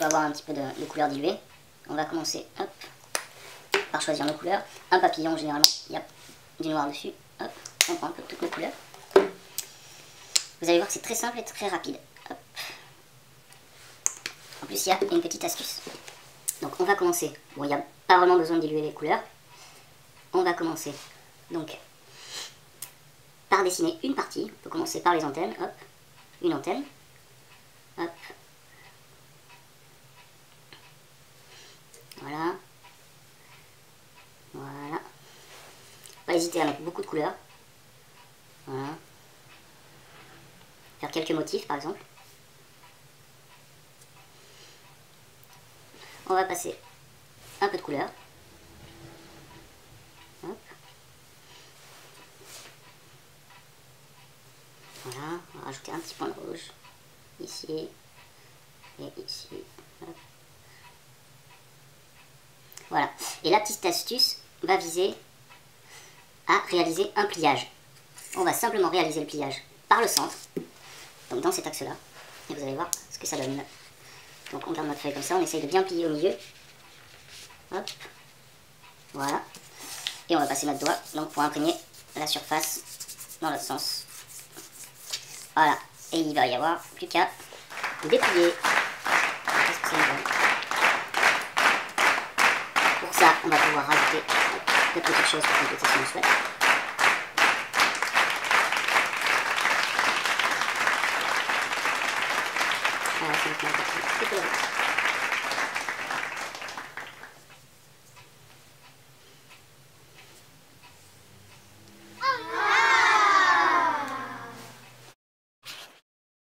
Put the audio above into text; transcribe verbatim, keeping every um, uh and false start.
peut avoir un petit peu de, de couleur diluée. On va commencer hop, par choisir nos couleurs. Un papillon, généralement, il y a du noir dessus. Hop, on prend un peu toutes nos couleurs. Vous allez voir que c'est très simple et très rapide. Hop. En plus, il y a une petite astuce. Donc, on va commencer. Bon, il n'y a pas vraiment besoin de diluer les couleurs. On va commencer donc par dessiner une partie. On peut commencer par les antennes. Hop, une antenne. Hop. Voilà. Voilà. Pas hésiter à mettre beaucoup de couleurs. Voilà. Faire quelques motifs par exemple. On va passer un peu de couleur. Hop. Voilà, on va rajouter un petit point de rouge. Ici. Et ici. Hop. Voilà. Et la petite astuce va viser à réaliser un pliage. On va simplement réaliser le pliage par le centre. Donc dans cet axe-là. Et vous allez voir ce que ça donne. Donc on garde notre feuille comme ça, on essaye de bien plier au milieu. Hop. Voilà. Et on va passer notre doigt donc pour imprégner la surface dans l'autre sens. Voilà. Et il va y avoir plus qu'à déplier. Pour ça, on va pouvoir rajouter de petites choses pour compléter si on le souhaite. Voilà, c'est un petit peu